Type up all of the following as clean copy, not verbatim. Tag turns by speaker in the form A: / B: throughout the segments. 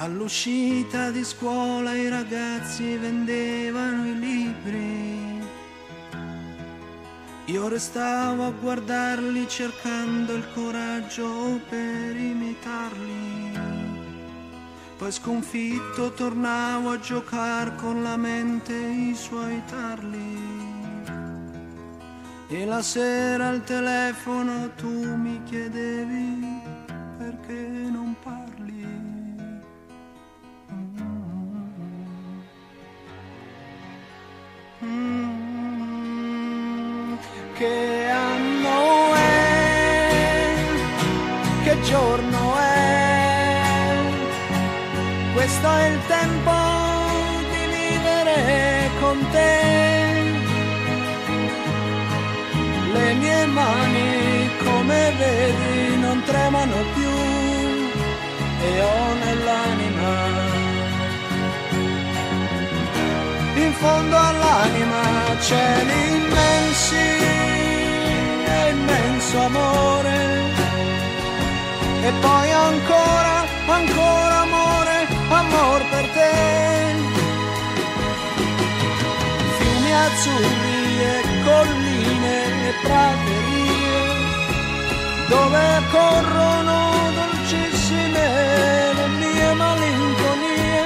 A: All'uscita di scuola i ragazzi vendevano i libri. Io restavo a guardarli cercando il coraggio per imitarli. Poi sconfitto tornavo a giocare con la mente i suoi tarli. E la sera al telefono tu mi chiedevi perché non parli. Che anno è? Che giorno è? Questo è il tempo di vivere con te. Le mie mani, come vedi, non tremano più e ho nell'anima, in fondo all'anima, cieli immensi e immenso amore. E poi ancora, ancora amore, amor per te. Fiumi azzurri e colline e praterie, dove corrono dolcissime le mie malinconie.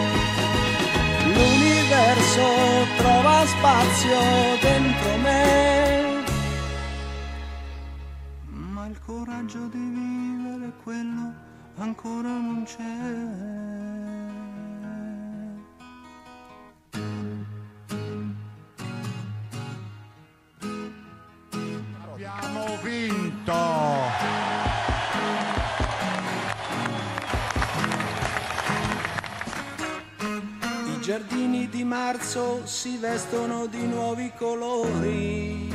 A: L'universo trova spazio dentro me, ma il coraggio di vivere quello ancora non c'è.
B: Abbiamo vinto!
A: I giardini di marzo si vestono di nuovi colori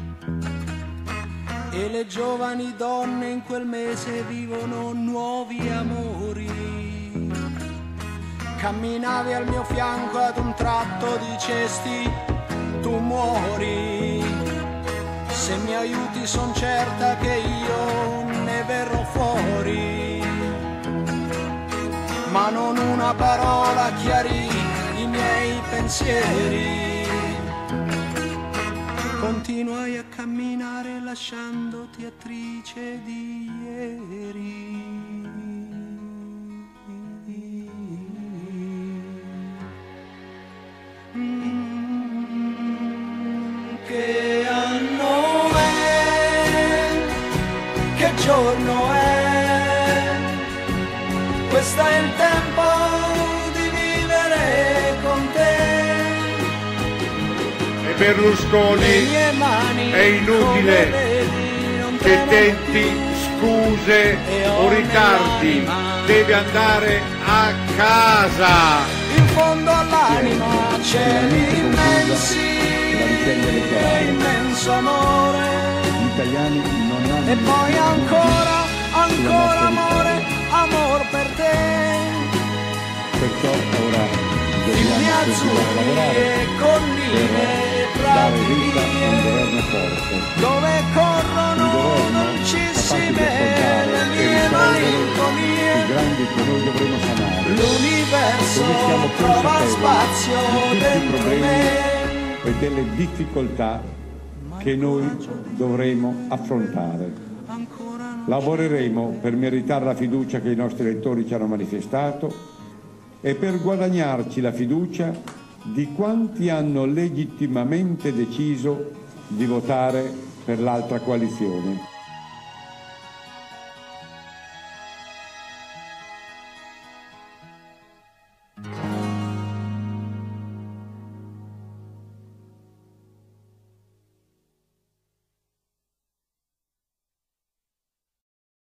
A: e le giovani donne in quel mese vivono nuovi amori. Camminavi al mio fianco, ad un tratto dicesti tu muori. Se mi aiuti son certa che io ne verrò fuori. Ma non una parola chiarì i miei pensieri. Continuai a camminare lasciandoti attrice di ieri. Che anno è? Che giorno è? Questo è il tempo di vivere con te.
B: E Berlusconi è inutile che tenti scuse o ritardi, deve andare a casa.
A: In fondo all'anima cieli immensi e immenso amore.
C: Gli italiani non hanno.
A: E poi ancora, ancora amore, amor per te.
C: Perciò ora
A: Fiumi
C: dobbiamo continuare a lavorare
A: e colline e
C: per dare vita a un
A: praterie,
C: governo forte.
A: dove corrono
C: Un governo
A: dolcissime
C: capace di
A: le
C: affrontare e
A: mie
C: risolvere
A: malinconie.
C: i grandi che noi dovremo sanare.
A: L'universo
C: Dove siamo
A: trova
C: consapevoli
A: spazio
C: di tutti i
A: dentro
C: problemi
A: me.
C: e delle difficoltà che noi dovremo affrontare. Lavoreremo per meritare la fiducia che i nostri elettori ci hanno manifestato e per guadagnarci la fiducia di quanti hanno legittimamente deciso di votare per l'altra coalizione.